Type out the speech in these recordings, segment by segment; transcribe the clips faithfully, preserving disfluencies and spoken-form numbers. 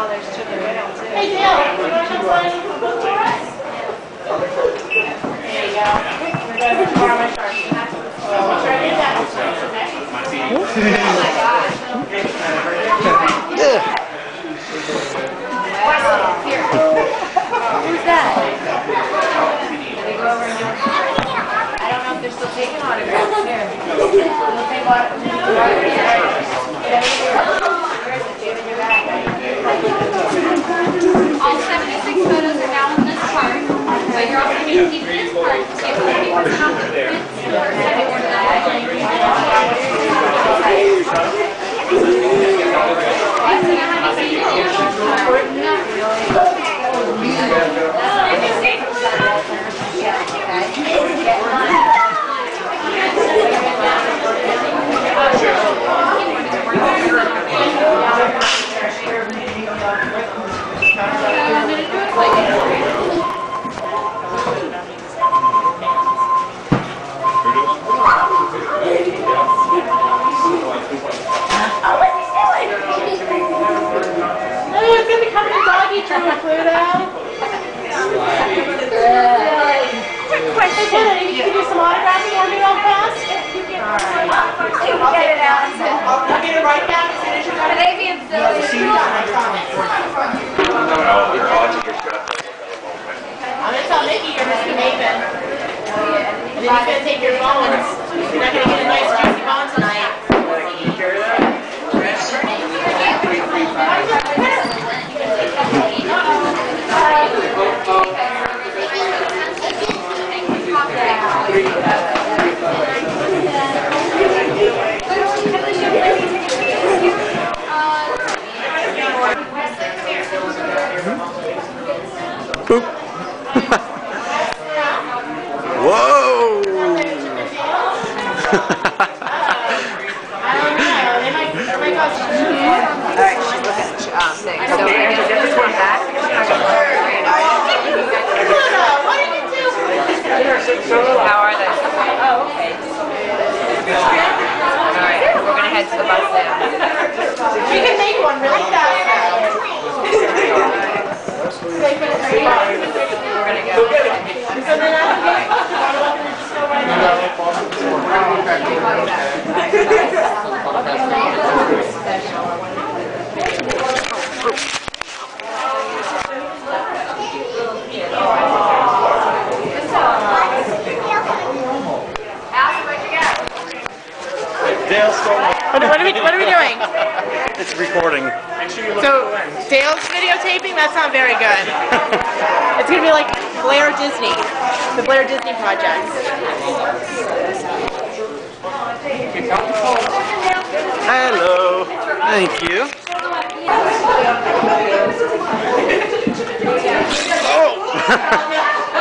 Oh, there's chicken whale too. Hey Dale, you want to come find some food for us? There you go. We're going to farm my shark. Well, we'll try to get that. Oh my gosh. Yeah. Here. Who's that? Did they go over and do it? I don't know if they're still taking autographs. Here. They'll take autographs. All seventy-six photos are now in this part, but you're also going to keep this part to see if fifty percent off the prints or second order that. Pluto. Quick question. If you can do some autographing for me real fast. I'll get it out. I'll get it right back as soon as you're done. Today being silly. I'm going to tell Mickey you're Mister Nathan. And then he's going to take your bones. You're not going to get a nice juicy bone tonight. Boop. Whoa! Alright, she's looking at um, things. So we're going to get this one back. How are they? Oh, okay. Alright, we're going to head to the bus now. We can make one really fast. We're going to go. So then I can just go right What, what, are we, what are we doing? It's recording. So, Dale's videotaping? That's not very good. It's going to be like Blair Disney. The Blair Disney Project. Hello. Thank you. Oh!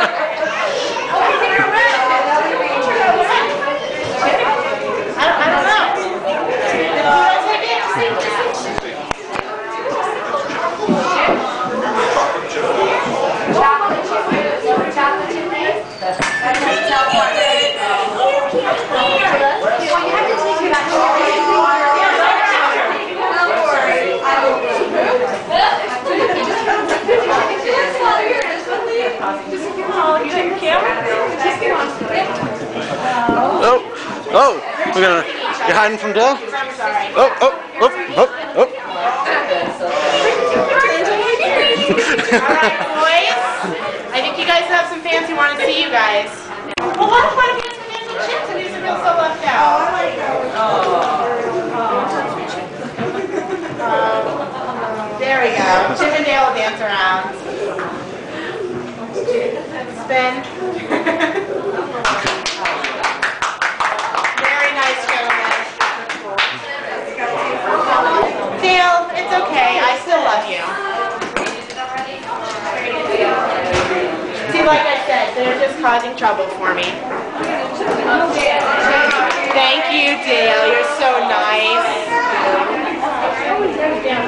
Oh, oh, we're gonna, you're hiding from Dale? Oh, oh, oh, oh, oh. Alright, boys. I think you guys have some fans who want to see you guys. Well, what if one of you has some fancy chips and you feel so left out? Um, there we go. Chip and Dale will dance around. Spin. Very nice, gentlemen. Dale, it's okay. I still love you. See, like I said, they're just causing trouble for me. Thank you, Dale. You're so nice.